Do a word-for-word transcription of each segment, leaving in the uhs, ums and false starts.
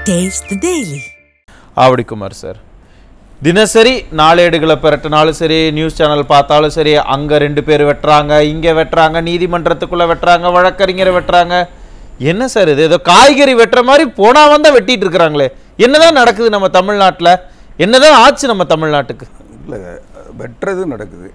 Taste the Daily. Avadi Kumar sir, தினசரி நாளேடுகளை பெரட்டினாலும் சரி, நியூஸ் சேனல் பார்த்தாலும் சரி, அங்கே ரெண்டு பேர் வெட்டுறாங்க, இங்கே வெட்டுறாங்க, நீதிமன்றத்துக்குள்ளே வெட்டுறாங்க, வழக்கறிஞரை வெட்டுறாங்க. என்ன சார் இது? ஏதோ காய்கறி வெட்டுற மாதிரி போனா வந்தால் வெட்டிட்டு இருக்கிறாங்களே. என்னதான் நடக்குது நம்ம தமிழ்நாட்டில்? என்னதான் ஆச்சு நம்ம தமிழ்நாட்டுக்கு? இல்லை, வெட்டுறது நடக்குது.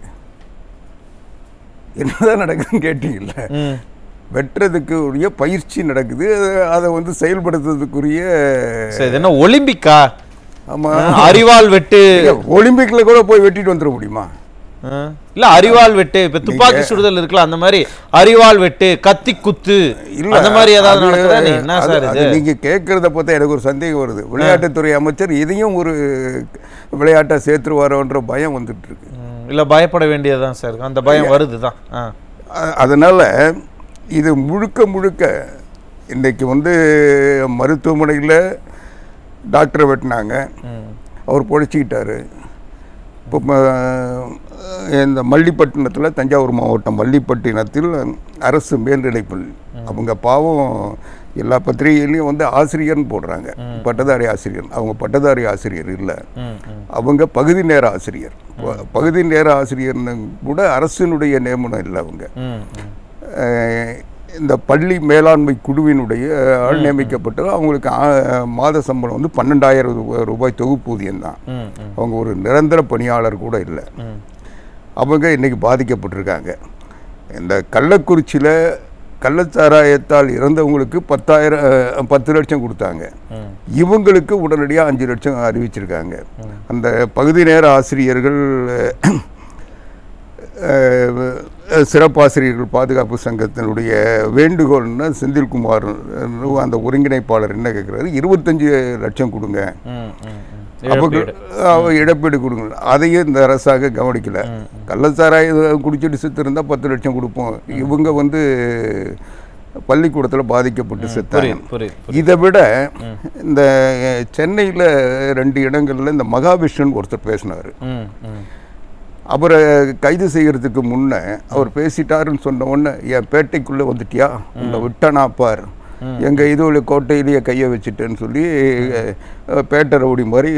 என்னதான் நடக்குதுன்னு கேட்டீங்கல்ல, வெட்டுறதுக்கு உரிய பயிற்சி நடக்குது. அதை வந்து செயல்படுத்துறதுக்குரிய என்ன ஒலிம்பிக்கா? ஆமா, அறிவால் வெட்டு. ஒலிம்பிக்ல கூட போய் வெட்டிட்டு வந்துட முடியுமா? இல்ல, அறிவால் வெட்டு, இப்ப துப்பாக்கி சுடுதல் இருக்கலாம், அந்த மாதிரி அறிவால் வெட்டு, கத்தி குத்து, இல்ல அந்த மாதிரி ஏதாவது நடக்குதா? என்ன சார் இது? நீங்க கேட்கறத பார்த்தா எனக்கு ஒரு சந்தேகம் வருது. விளையாட்டுத்துறை அமைச்சர் இதையும் ஒரு விளையாட்டை சேர்த்துருவாரோன்ற பயம் வந்துட்டு இருக்கு. இல்ல, பயப்பட வேண்டியதுதான் சார், அந்த பயம் வருதுதான். அதனால இது முழுக்க முழுக்க இன்றைக்கி வந்து மருத்துவமனையில் டாக்டரை வெட்டினாங்க, அவர் பொழைச்சிக்கிட்டாரு. இப்போ இந்த மல்லிப்பட்டினத்தில், தஞ்சாவூர் மாவட்டம் மல்லிப்பட்டினத்தில் அரசு மேல்நிலைப்பள்ளி, அவங்க பாவம் எல்லா பத்திரிகையிலையும் வந்து ஆசிரியர்னு போடுறாங்க, பட்டதாரி ஆசிரியர். அவங்க பட்டதாரி ஆசிரியர் இல்லை, அவங்க பகுதி நேர ஆசிரியர். பகுதி நேர ஆசிரியர்னு கூட அரசினுடைய நியமனம் இல்லை. அவங்க இந்த பள்ளி மேலாண்மை குழுவினுடைய ஆள் நியமிக்கப்பட்டு அவங்களுக்கு மாத சம்பளம் வந்து பன்னெண்டாயிரம் ரூபாய் தொகுப்பூதியம் தான். அவங்க ஒரு நிரந்தர பணியாளர் கூட இல்லை. அவங்க இன்னைக்கு பாதிக்கப்பட்டிருக்காங்க. இந்த கள்ளக்குறிச்சியில் கள்ளச்சாராயத்தால் இறந்தவங்களுக்கு பத்தாயிரம் பத்து லட்சம் கொடுத்தாங்க. இவங்களுக்கு உடனடியாக அஞ்சு லட்சம் அறிவிச்சிருக்காங்க. அந்த பகுதி நேர ஆசிரியர்கள் சிறப்பாசிரியர்கள் பாதுகாப்பு சங்கத்தினுடைய வேண்டுகோள்னு செந்தில்குமார் அந்த ஒருங்கிணைப்பாளர் என்ன கேட்குறாரு, இருபத்தஞ்சு லட்சம் கொடுங்க, அவங்க இழப்பீடு கொடுங்க. அதையும் இந்த அரசாக கவனிக்கல. கள்ளச்சாராயம் குடிச்சிட்டு செத்து இருந்தால் பத்து லட்சம் கொடுப்போம், இவங்க வந்து பள்ளிக்கூடத்தில் பாதிக்கப்பட்டு செத்தாங்க. இதை விட இந்த சென்னையில் ரெண்டு இடங்களில் இந்த மகாவிஷ்ணுன்னு ஒருத்தர் பேசினார். அவரை கைது செய்கிறதுக்கு முன்னே அவர் பேசிட்டாருன்னு சொன்ன உடனே, என் பேட்டைக்குள்ளே வந்துட்டியா, உன்னை விட்டானா பார், எங்கள் இதுல கோட்டையிலேயே கையை வச்சுட்டேன்னு சொல்லி பேட்டை ரவுடி மாதிரி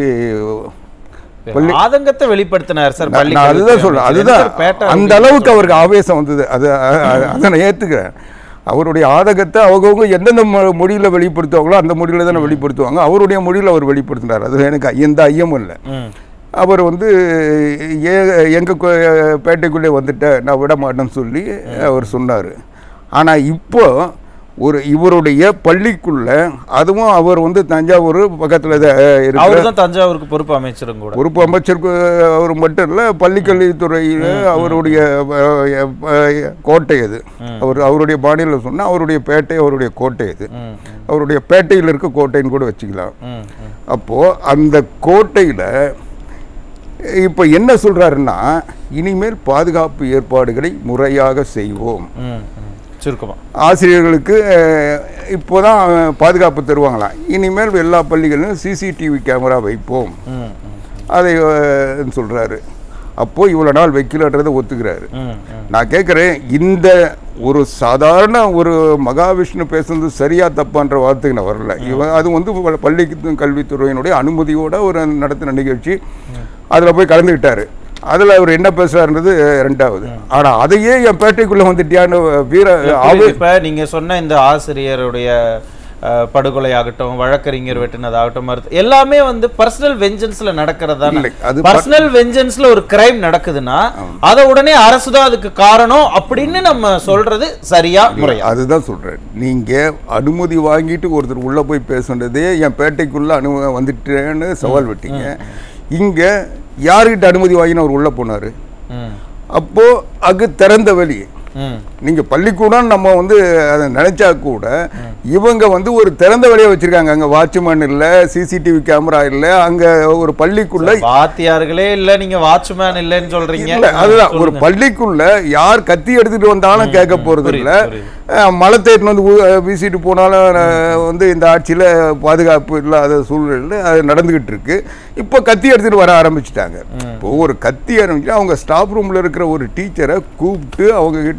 ஆதங்கத்தை வெளிப்படுத்தினார் சார். அதுதான் சொல்றேன், அதுதான் அந்த அளவுக்கு அவருக்கு ஆவேசம் வந்தது. அது அதை நான் ஏற்றுக்கிறேன். அவருடைய ஆதங்கத்தை அவங்கவுங்க எந்தெந்த மொழியில் வெளிப்படுத்துவாங்களோ அந்த மொழியில் தானே வெளிப்படுத்துவாங்க. அவருடைய மொழியில் அவர் வெளிப்படுத்தினார். அது எனக்கு எந்த ஐயமும் இல்லை. அவர் வந்து ஏ எங்கள் பேட்டைக்குள்ளே வந்துட்ட, நான் விட மாட்டேன்னு சொல்லி அவர் சொன்னார். ஆனால் இப்போ ஒரு இவருடைய பள்ளிக்குள்ள, அதுவும் அவர் வந்து தஞ்சாவூர் பக்கத்தில் இருக்கு, தஞ்சாவூருக்கு பொறுப்பு அமைச்சரும் கூட. பொறுப்பு அமைச்சருக்கு அவர் மட்டும் இல்லை, பள்ளிக்கல்வித்துறையில் அவருடைய கோட்டை அது. அவர் அவருடைய பாணியில் சொன்னால் அவருடைய பேட்டை அவருடைய கோட்டை அது. அவருடைய பேட்டையில் இருக்க கோட்டைன்னு கூட வச்சுக்கலாம். அப்போது அந்த கோட்டையில் இப்போ என்ன சொல்கிறாருன்னா, இனிமேல் பாதுகாப்பு ஏற்பாடுகளை முறையாக செய்வோம். ஆசிரியர்களுக்கு இப்போதான் பாதுகாப்பு தருவாங்களாம், இனிமேல் எல்லா பள்ளிகளிலும் சிசிடிவி கேமரா வைப்போம், அதை சொல்கிறாரு. அப்போது இவ்வளோ நாள் வைக்கலன்றதை ஒத்துக்கிறாரு. நான் கேட்குறேன், இந்த ஒரு சாதாரண ஒரு மகாவிஷ்ணு பேசுறது சரியா தப்பான்ற வார்த்தைக்கு நான் வரல. இவன் அது வந்து பள்ளி கல்வித்துறையினுடைய அனுமதியோட ஒரு நடத்தின நிகழ்ச்சி, அதில் போய் கலந்துக்கிட்டாரு. அதில் அவர் என்ன பேசுறாருன்றது ரெண்டாவது. ஆனால் அதையே என் பேட்டைக்குள்ளே வந்துட்டியான்னு வீர. இப்போ நீங்கள் சொன்ன இந்த ஆசிரியருடைய படுகொலை ஆகட்டும், வழக்கறிஞர் வெட்டினதாகட்டும், மருத்துவ எல்லாமே வந்து பர்சனல் வெஞ்சன்ஸ்ல நடக்கிறதா? பர்சனல் வெஞ்சன்ஸ்ல ஒரு கிரைம் நடக்குதுன்னா அதை உடனே அரசு தான் அதுக்கு காரணம் அப்படின்னு நம்ம சொல்றது சரியா முறையா? அதுதான் சொல்றேன். நீங்க அனுமதி வாங்கிட்டு ஒருத்தர் உள்ள போய் பேசுனதே என் பேட்டைக்குள்ள அனு வந்துட்டேன்னு சவால் விட்டீங்க. இங்க யாருக்கிட்ட அனுமதி வாங்கின்னு அவர் உள்ள போனாரு? அப்போ அது திறந்த வழி. நீங்க பள்ளிக்கூடம் நம்ம வந்து அதை நினைச்சா கூட இவங்க வந்து ஒரு திறந்த வழியை வச்சிருக்காங்க. அங்க வாட்ச்மேன் இல்ல, சிசிடிவி கேமரா இல்ல, அங்க ஒரு பள்ளிக்குள்ள வாத்தியார்களே இல்ல, நீங்க வாட்ச்மேன் இல்லன்னு சொல்றீங்க. அதுதான், ஒரு பள்ளிக்குள்ள யார் கத்தி எடுத்துட்டு வந்தாலும் கேட்க போறது இல்ல, மழை தேடின்னு வந்து வீசிட்டு போனாலும் வந்து இந்த ஆட்சியில் பாதுகாப்பு இல்லாத சூழ்நிலை அது நடந்துக்கிட்டு இருக்கு. இப்போ கத்தி எடுத்துகிட்டு வர ஆரம்பிச்சிட்டாங்க. இப்போ ஒரு கத்தி ஆரம்பிச்சு அவங்க ஸ்டாஃப் ரூமில் இருக்கிற ஒரு டீச்சரை கூப்பிட்டு அவங்க கிட்ட ஒரு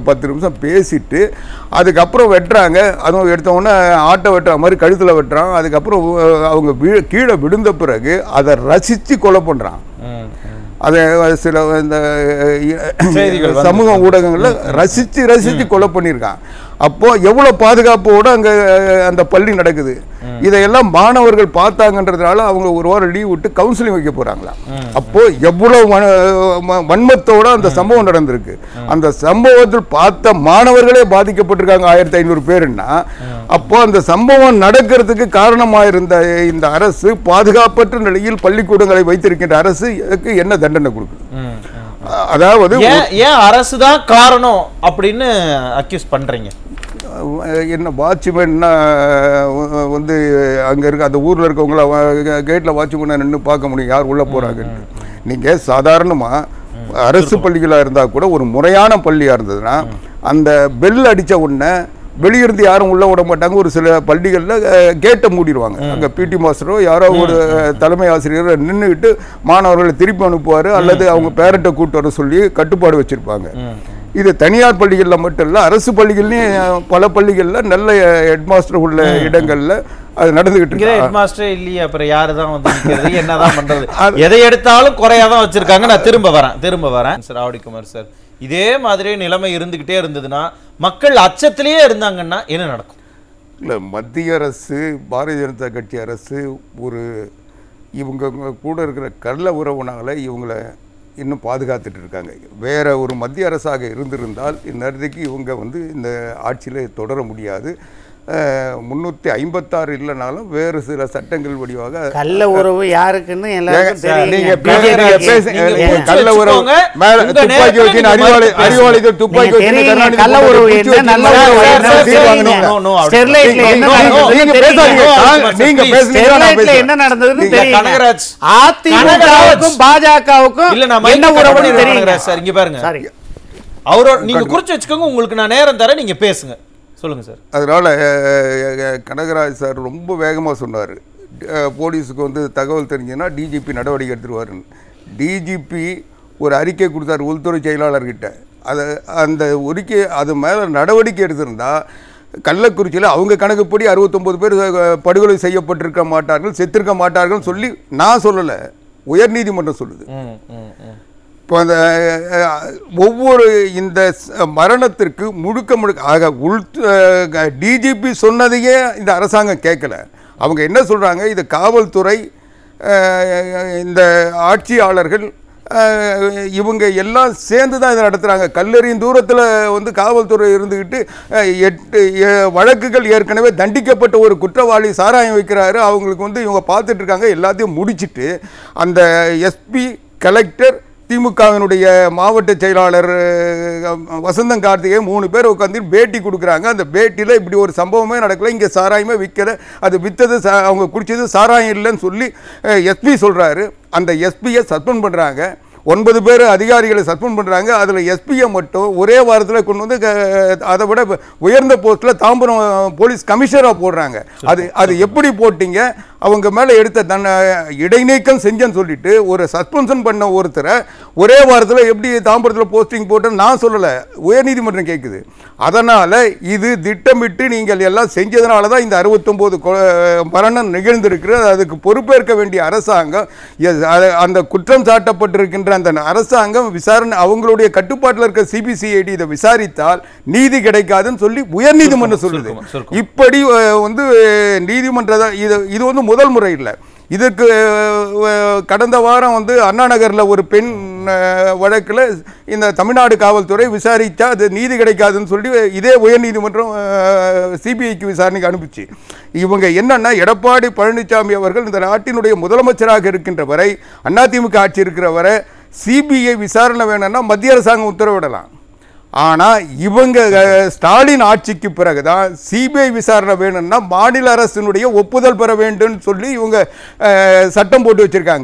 பத்து நிமிஷம் பேசிட்டு அதுக்கப்புறம் வெட்டுறாங்க. அதுவும் எடுத்தவொடனே ஆட்டை வெட்டுற மாதிரி கழுத்தில் வெட்டுறான். அதுக்கப்புறம் அவங்க வீ கீழே விழுந்த பிறகு அதை ரசித்து கொலை பண்ணுறான். அதை சில இந்த சமூக ஊடகங்களில் ரசித்து ரசித்து கொலை பண்ணியிருக்கான். அப்போ எவ்வளோ பாதுகாப்போடு அங்கே அந்த பள்ளி நடக்குது. இதையெல்லாம் மாணவர்கள் பார்த்தாங்கன்றதுனால அவங்க ஒரு வாரம் லீவ் விட்டு கவுன்சிலிங் வைக்க போகிறாங்களா. அப்போ எவ்வளோ வன்மத்தோட அந்த சம்பவம் நடந்திருக்கு. அந்த சம்பவத்தில் பார்த்த மாணவர்களே பாதிக்கப்பட்டிருக்காங்க ஆயிரத்தி ஐநூறு பேருன்னா. அப்போ அந்த சம்பவம் நடக்கிறதுக்கு காரணமாக இருந்த இந்த அரசு, பாதுகாப்பற்ற நிலையில் பள்ளிக்கூடங்களை வைத்திருக்கின்ற அரசு என்ன தண்டனை கொடுக்குது? அதாவது ஏன் அரசு தான் காரணம் அப்படின்னு அக்யூஸ் பண்றீங்க? என்ன வாட்ச்மேன்னா வந்து அங்கே இருக்க அந்த ஊரில் இருக்கவங்கள கேட்டில் வாட்ச்மேனை நின்று பார்க்க முடியும் யார் உள்ளே போகிறாங்கன்னு. நீங்கள் சாதாரணமாக அரசு பள்ளிகளாக இருந்தால் கூட ஒரு முறையான பள்ளியாக இருந்ததுன்னா அந்த பெல் அடித்த உடனே வெளியிருந்து யாரும் உள்ளே விட மாட்டாங்க. ஒரு சில பள்ளிகளில் கேட்டை மூடிடுவாங்க. அங்கே பிடி மாஸ்டரோ யாரோ ஒரு தலைமை ஆசிரியரை நின்றுக்கிட்டு மாணவர்களை திருப்பி அனுப்புவார் அல்லது அவங்க பேரண்ட்டை கூப்பிட்டு வர சொல்லி கட்டுப்பாடு வச்சுருப்பாங்க. இது தனியார் பள்ளிகளில் மட்டும் இல்லை, அரசு பள்ளிகள்லையும் பல பள்ளிகளில் நல்ல ஹெட் மாஸ்டர் உள்ள இடங்களில் அது நடந்துகிட்டு இருக்கு. ஹெட் மாஸ்டர் இல்லையே, அப்புறம் யாரு தான் வந்து நிற்கிறது, என்னதான் பண்றது? எதை எடுத்தாலும் குறையா தான் வச்சிருக்காங்க. நான் திரும்ப வரேன் திரும்ப வரேன் சார் ஆவடிக்குமார் சார். இதே மாதிரி நிலைமை இருந்துகிட்டே இருந்ததுன்னா, மக்கள் அச்சத்திலேயே இருந்தாங்கன்னா என்ன நடக்கும்? இல்லை, மத்திய அரசு பாரதிய ஜனதா கட்சி அரசு ஒரு இவங்க கூட இருக்கிற கள்ள உறவுனால இவங்களை இன்னும் பாதுகாத்துட்டு இருக்காங்க. வேற ஒரு மத்திய அரசாக இருந்திருந்தால் இந்நேரத்துக்கு இவங்க வந்து இந்த ஆட்சியில் தொடர முடியாது. முன்னூற்றி ஐம்பத்தாறு இல்லைனாலும் வேறு சில சட்டங்கள் வடிவாக கள்ள உறவு யாருக்குன்னு கள்ள உறவு துப்பாக்கி வச்சு அறிவாளிகள் துப்பாக்கி வச்சு கள்ள உறவு என்ன நடந்ததுன்னு தெரியும். அதிமுகவுக்கும் பாஜகவுக்கும் என்ன உறவுன்னு தெரியும் சார். இங்க பாருங்க, அவரோட நீங்க குறிச்சு வச்சுக்கோங்க. உங்களுக்கு நான் நேரம் தரேன், நீங்க பேசுங்க. சொல்லுங்கள் சார். அதனால் கனகராஜ் சார் ரொம்ப வேகமாக சொன்னார், போலீஸுக்கு வந்து தகவல் தெரிஞ்சுன்னா டிஜிபி நடவடிக்கை எடுத்துருவாருன்னு. டிஜிபி ஒரு அறிக்கை கொடுத்தார் உள்துறை செயலாளர்கிட்ட. அதை அந்த அறிக்கை அது மேலே நடவடிக்கை எடுத்திருந்தால் கள்ளக்குறிச்சியில் அவங்க கணக்குப்படி அறுபத்தொம்போது பேர் படுகொலை செய்யப்பட்டிருக்க மாட்டார்கள், செத்திருக்க மாட்டார்கள் சொல்லி நான் சொல்லலை, உயர்நீதிமன்றம் சொல்லுது. இப்போ அந்த ஒவ்வொரு இந்த மரணத்திற்கு முழுக்க முழுக்க ஆக உள் டிஜிபி சொன்னதையே இந்த அரசாங்கம் கேட்கல. அவங்க என்ன சொல்கிறாங்க, இது காவல்துறை, இந்த ஆட்சியாளர்கள் இவங்க எல்லாம் சேர்ந்து தான் இதை நடத்துகிறாங்க. கல்லெறியும் தூரத்தில் வந்து காவல்துறை இருந்துக்கிட்டு எட்டு வழக்குகள் ஏற்கனவே தண்டிக்கப்பட்ட ஒரு குற்றவாளி சாராயம் வைக்கிறாரு, அவங்களுக்கு வந்து இவங்க பார்த்துட்ருக்காங்க. எல்லாத்தையும் முடிச்சுட்டு அந்த எஸ்பி, கலெக்டர், திமுகவினுடைய மாவட்ட செயலாளர் வசந்தம் கார்த்திகே மூணு பேர் உட்காந்து பேட்டி கொடுக்குறாங்க. அந்த பேட்டியில் இப்படி ஒரு சம்பவமே நடக்கலை, இங்கே சாராயமே விற்கலை, அது விற்றது அவங்க குடித்தது சாராயம் இல்லைன்னு சொல்லி எஸ்பி சொல்கிறாரு. அந்த எஸ்பியை சஸ்பெண்ட் பண்ணுறாங்க. ஒன்பது பேர் அதிகாரிகளை சஸ்பெண்ட் பண்ணுறாங்க. அதில் எஸ்பியை மட்டும் ஒரே வாரத்தில் கொண்டு வந்து அதை விட உயர்ந்த போஸ்ட்டில் தாம்பரம் போலீஸ் கமிஷனராக போடுறாங்க. அது அது எப்படி போட்டிங்க? அவங்க மேலே எடுத்த தன்னை இடைநீக்கம் செஞ்சேன்னு சொல்லிட்டு ஒரு சஸ்பென்ஷன் பண்ண ஒருத்தரை ஒரே வாரத்தில் எப்படி தாம்பரத்தில் போஸ்டிங் போட்டேன்னு நான் சொல்லலை, உயர்நீதிமன்றம் கேட்குது. அதனால் இது திட்டமிட்டு நீங்கள் எல்லாம் செஞ்சதுனால தான் இந்த அறுபத்தொம்போது மரணம் நிகழ்ந்திருக்கிறது. அதுக்கு பொறுப்பேற்க வேண்டிய அரசாங்கம், அந்த குற்றம் சாட்டப்பட்டிருக்கின்ற அந்த அரசாங்கம் விசாரணை அவங்களுடைய கட்டுப்பாட்டில் இருக்க சிபிசிஐடி இதை விசாரித்தால் நீதி கிடைக்காதுன்னு சொல்லி உயர்நீதிமன்றம் சொல்லுது. இப்படி வந்து நீதிமன்ற இது இது வந்து முதல் முறை இல்லை. இதற்கு கடந்த வாரம் வந்து அண்ணா நகரில் ஒரு பெண் வழக்கில் இந்த தமிழ்நாடு காவல்துறை விசாரித்தா அது நீதி கிடைக்காதுன்னு சொல்லி இதே உயர்நீதிமன்றம் சிபிஐக்கு விசாரணைக்கு அனுப்பிச்சு. இவங்க என்னன்னா, எடப்பாடி பழனிசாமி அவர்கள் இந்த நாட்டினுடைய முதலமைச்சராக இருக்கின்ற வரை, அதிமுக ஆட்சி இருக்கிற வரை சிபிஐ விசாரணை வேணும்னா மத்திய அரசாங்கம் உத்தரவிடலாம். ஆனால் இவங்க ஸ்டாலின் ஆட்சிக்கு பிறகுதான் சிபிஐ விசாரணை வேணும்னா மாநில அரசினுடைய ஒப்புதல் பெற வேண்டும் சொல்லி இவங்க சட்டம் போட்டு வச்சுருக்காங்க.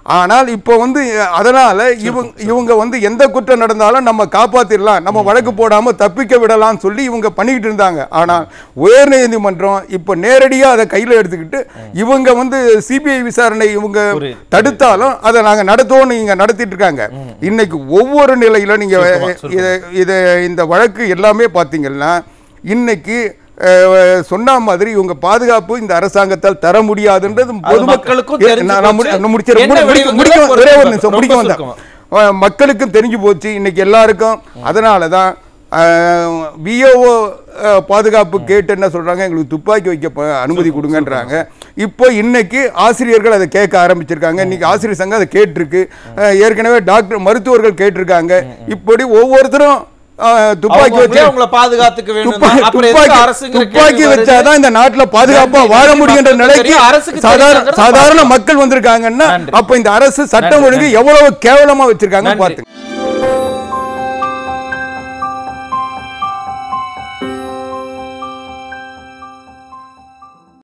ஆனால் இப்போ வந்து அதனால இவங்க இவங்க வந்து எந்த குற்றம் நடந்தாலும் நம்ம காப்பாத்திடலாம், நம்ம வழக்கு போடாம தப்பிக்க விடலாம்னு சொல்லி இவங்க பண்ணிக்கிட்டு இருந்தாங்க. ஆனால் உயர் நீதிமன்றம் இப்போ நேரடியா அதை கையில எடுத்துக்கிட்டு இவங்க வந்து சிபிஐ விசாரணை இவங்க தடுத்தாலும் அதை நாங்க நடத்துவோம்னு இங்க நடத்திட்டு இருக்காங்க. இன்னைக்கு ஒவ்வொரு நிலையில நீங்க இதை இந்த வழக்கு எல்லாமே பாத்தீங்கன்னா இன்னைக்கு சொன்ன மாதிரி இவங்க பாதுகாப்பு இந்த அரசாங்கத்தால் தர முடியாதுன்றது மக்களுக்கும் தெரிஞ்சு போச்சு இன்னைக்கு எல்லாருக்கும். அதனாலதான் விஓஓ பாதுகாப்பு கேட்டு என்ன சொல்றாங்க, எங்களுக்கு துப்பாக்கி வைக்க அனுமதி கொடுங்கன்றாங்க. இப்போ இன்னைக்கு ஆசிரியர்கள் அதை கேட்க ஆரம்பிச்சிருக்காங்க. இன்னைக்கு ஆசிரியர் சங்கம் அதை கேட்டிருக்கு, ஏற்கனவே டாக்டர் மருத்துவர்கள் கேட்டிருக்காங்க. இப்படி ஒவ்வொருத்தரும் துப்பாக்கி வச்சு உங்களை பாதுகாத்துக்க வேண்டும். துப்பாக்கி வச்சாதான் இந்த நாட்டுல பாதுகாப்பா வாழ முடியுன்ற நிலைக்கு சாதாரண மக்கள் வந்திருக்காங்கன்னா அப்ப இந்த அரசு சட்டம் ஒழுங்கு எவ்வளவு கேவலமா வச்சிருக்காங்க பாத்து.